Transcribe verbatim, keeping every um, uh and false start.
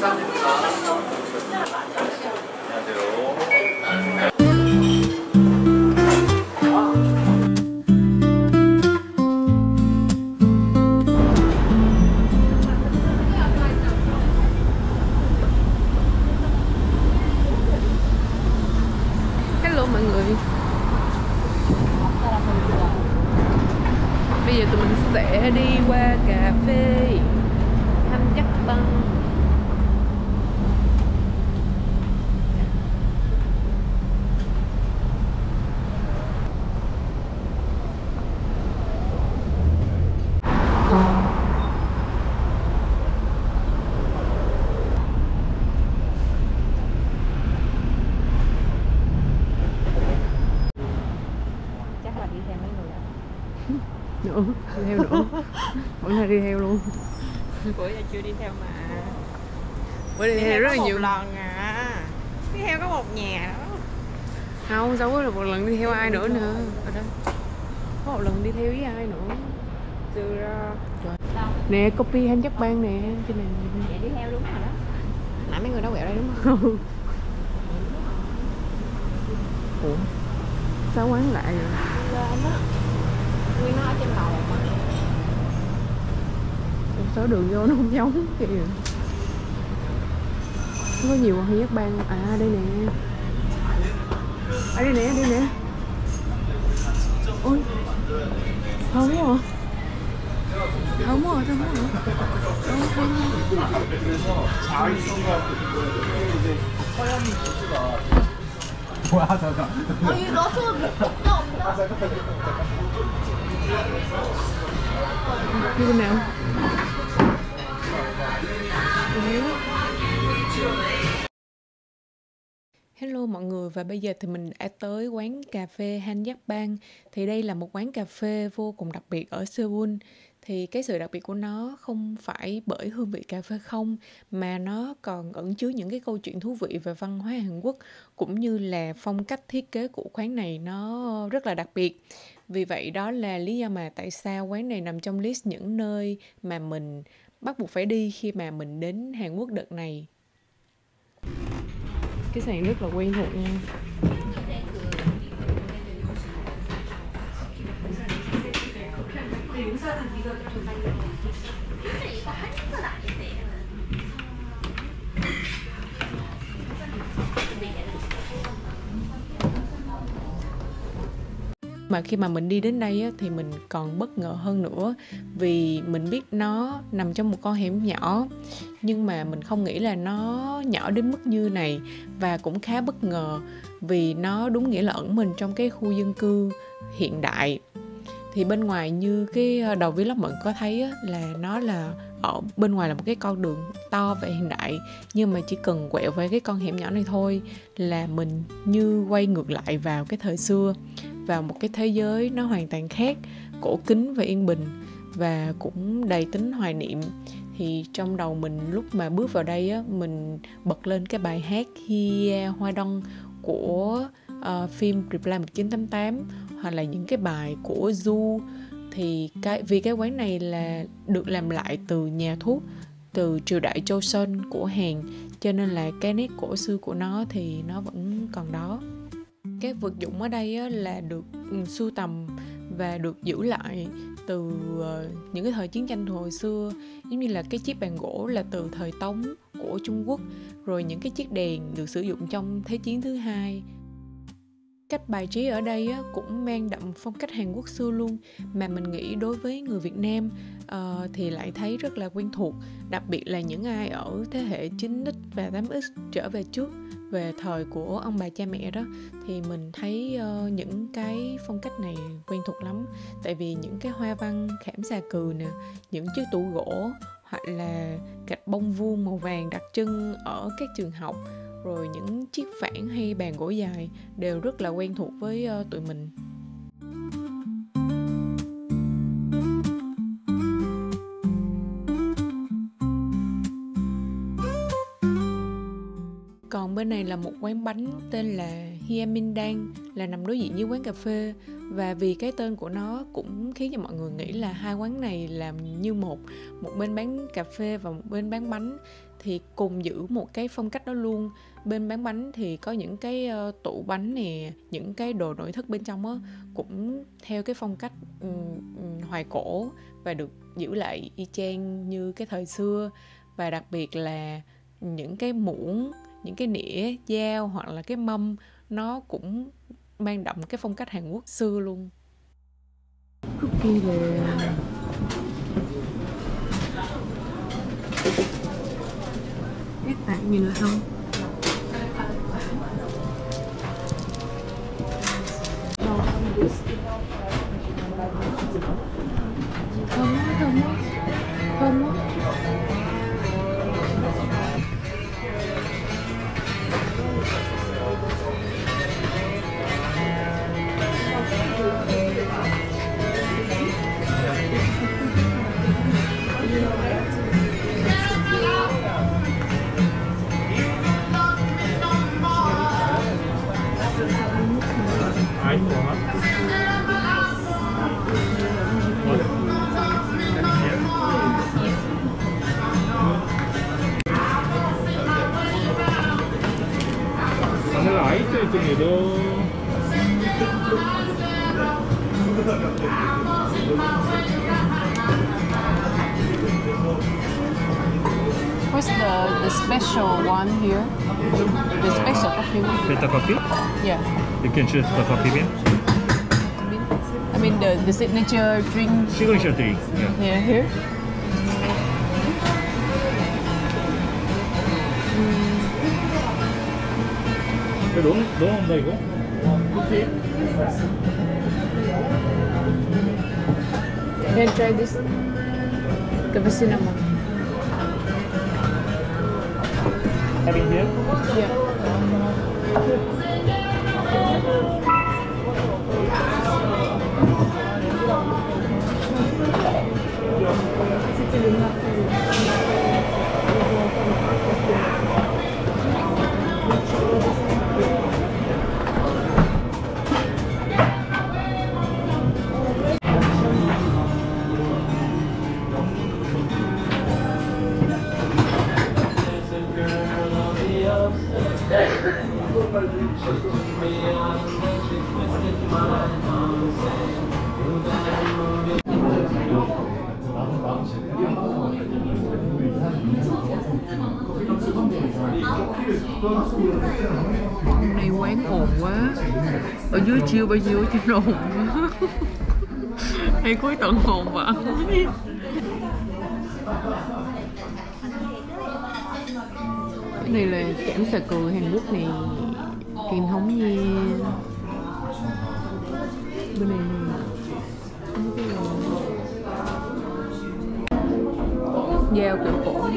Hello mọi người. Bây giờ tụi mình sẽ đi qua cà phê Thanh Chắc Băng. Nữa, đi theo nữa. Vẫn là đi theo luôn. Bữa giờ chưa đi theo mà. Bữa đi, đi theo, theo rất là nhiều lần à. Đi theo có một nhà đó. Không, đâu có được một lần đi theo ai nữa nữa. Ở đây có một lần đi theo với ai nữa. Chưa. Nè, copy Thanh Chắc Băng nè. Trên này. Vậy đi theo đúng rồi đó. Nãy mấy người đó quẹo đây đúng không? Ủa? Sao quán lại rồi? Lên đó. Nguyên nó ở trên lầu mà. Số đường vô nó không giống kìa. Có nhiều Thanh Chắc Băng. À đây nè. À đây nè, đây nè. Ôi. Không rồi. Không rồi, không rồi. Không, không. 뭐야 잠깐. 아니 나서 없다 없다. Đi bên nào? Hello mọi người, và bây giờ thì mình đã tới quán cà phê Han Giác Bang. Thì đây là một quán cà phê vô cùng đặc biệt ở Seoul. Thì cái sự đặc biệt của nó không phải bởi hương vị cà phê không, mà nó còn ẩn chứa những cái câu chuyện thú vị về văn hóa Hàn Quốc, cũng như là phong cách thiết kế của quán này nó rất là đặc biệt. Vì vậy đó là lý do mà tại sao quán này nằm trong list những nơi mà mình bắt buộc phải đi khi mà mình đến Hàn Quốc đợt này. Cái sàn rất là quen thuộc nha. Mà khi mà mình đi đến đây á, thì mình còn bất ngờ hơn nữa, vì mình biết nó nằm trong một con hẻm nhỏ, nhưng mà mình không nghĩ là nó nhỏ đến mức như này, và cũng khá bất ngờ vì nó đúng nghĩa là ẩn mình trong cái khu dân cư hiện đại. Thì bên ngoài như cái đầu vlog mọi người có thấy á, là nó là ở bên ngoài là một cái con đường to và hiện đại, nhưng mà chỉ cần quẹo về cái con hẻm nhỏ này thôi là mình như quay ngược lại vào cái thời xưa, vào một cái thế giới nó hoàn toàn khác, cổ kính và yên bình, và cũng đầy tính hoài niệm. Thì trong đầu mình lúc mà bước vào đây á, mình bật lên cái bài hát Hia Hoa Đông của uh, phim Reply một chín tám tám, hoặc là những cái bài của Du. Thì cái vì cái quán này là được làm lại từ nhà thuốc từ triều đại Joseon của Hàn, cho nên là cái nét cổ xưa của nó thì nó vẫn còn đó. Các vật dụng ở đây á, là được sưu tầm và được giữ lại từ uh, những cái thời chiến tranh hồi xưa, giống như là cái chiếc bàn gỗ là từ thời Tống của Trung Quốc, rồi những cái chiếc đèn được sử dụng trong Thế chiến thứ hai. Cách bài trí ở đây á, cũng mang đậm phong cách Hàn Quốc xưa luôn, mà mình nghĩ đối với người Việt Nam uh, thì lại thấy rất là quen thuộc, đặc biệt là những ai ở thế hệ chín x và tám x trở về trước, về thời của ông bà cha mẹ đó, thì mình thấy uh, những cái phong cách này quen thuộc lắm. Tại vì những cái hoa văn khảm xà cừ nè, những chiếc tủ gỗ, hoặc là gạch bông vuông màu vàng đặc trưng ở các trường học, rồi những chiếc phản hay bàn gỗ dài đều rất là quen thuộc với uh, tụi mình. Còn bên này là một quán bánh tên là Hiamindang là nằm đối diện với quán cà phê, và vì cái tên của nó cũng khiến cho mọi người nghĩ là hai quán này làm như một, một bên bán cà phê và một bên bán bánh thì cùng giữ một cái phong cách đó luôn. Bên bán bánh thì có những cái uh, tủ bánh nè, những cái đồ nội thất bên trong á cũng theo cái phong cách um, um, hoài cổ và được giữ lại y chang như cái thời xưa. Và đặc biệt là những cái muỗng, những cái nĩa, dao hoặc là cái mâm nó cũng mang đậm cái phong cách Hàn Quốc xưa luôn. Cookie là các bạn nhìn là không? Thơm quá, thơm quá, thơm quá. What's the, the special one here? The special coffee one? Filter coffee? Yeah. You can choose the coffee bean. I mean the, the signature drink. Signature drink. Yeah. Yeah, here. 너무 너무 온다 이거. Can I try this? The cinnamon. Having here? Yeah. Hôm nay quán ồn quá. Ở dưới chiêu bao nhiêu trên ồn quá. Hay cuối tận hồn và ăn. Cái này là chảm xà cừ Hàn Quốc này, truyền thống nha. Bên này dao kiểu cổ.